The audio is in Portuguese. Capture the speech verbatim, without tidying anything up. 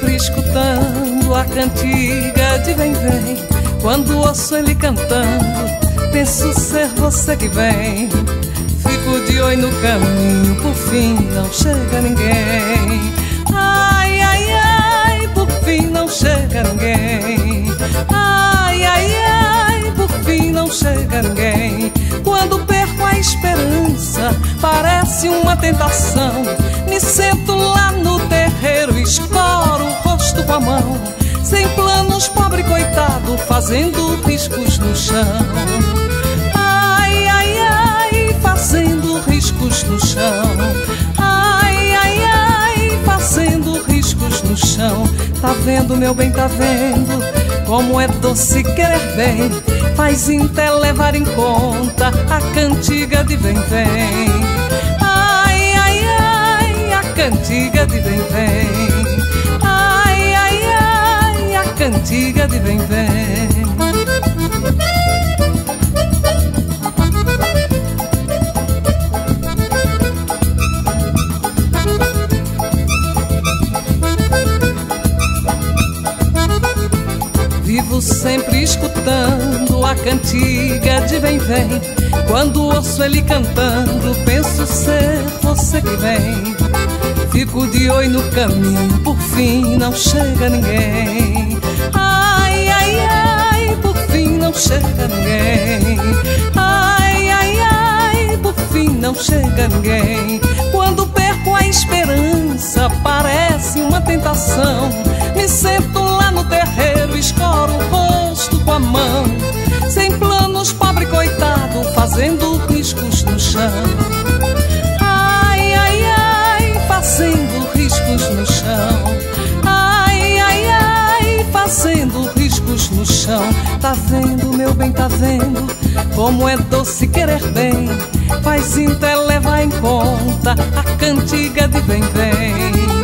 sempre escutando a cantiga de vem, vem. Quando ouço ele cantando, penso ser você que vem. Fico de oi no caminho, por fim não chega ninguém. Ai, ai, ai, por fim não chega ninguém. Ai, ai, ai, por fim não chega ninguém. Quando perco a esperança, parece uma tentação. Me sento lá no terreiro, escoro o rosto com a mão. Sem planos, pobre coitado, fazendo riscos no chão. Ai, ai, ai, fazendo riscos no chão. Ai, ai, ai, fazendo riscos no chão. Tá vendo, meu bem, tá vendo como é doce querer bem. Faz até levar em conta a cantiga de vem, vem. Ai, ai, ai, a cantiga de vem, vem. Ai, ai, ai, a cantiga de vem, vem. Vivo sempre escutando a cantiga de vem, vem. Quando ouço ele cantando, penso ser você que vem. Fico de oi no caminho, por fim não chega ninguém. Ai, ai, ai, por fim não chega ninguém. Ai, ai, ai, por fim não chega ninguém. Quando perco a esperança, parece uma tentação. Me sento lá no terreiro, escoro o rosto com a mão. Sem planos, pobre coitado, fazendo riscos no chão. Ai, ai, ai, fazendo riscos no chão. Ai, ai, ai, fazendo riscos no chão. Tá vendo, meu bem, tá vendo como é doce querer bem. Faz até levar em conta a cantiga de vem, vem.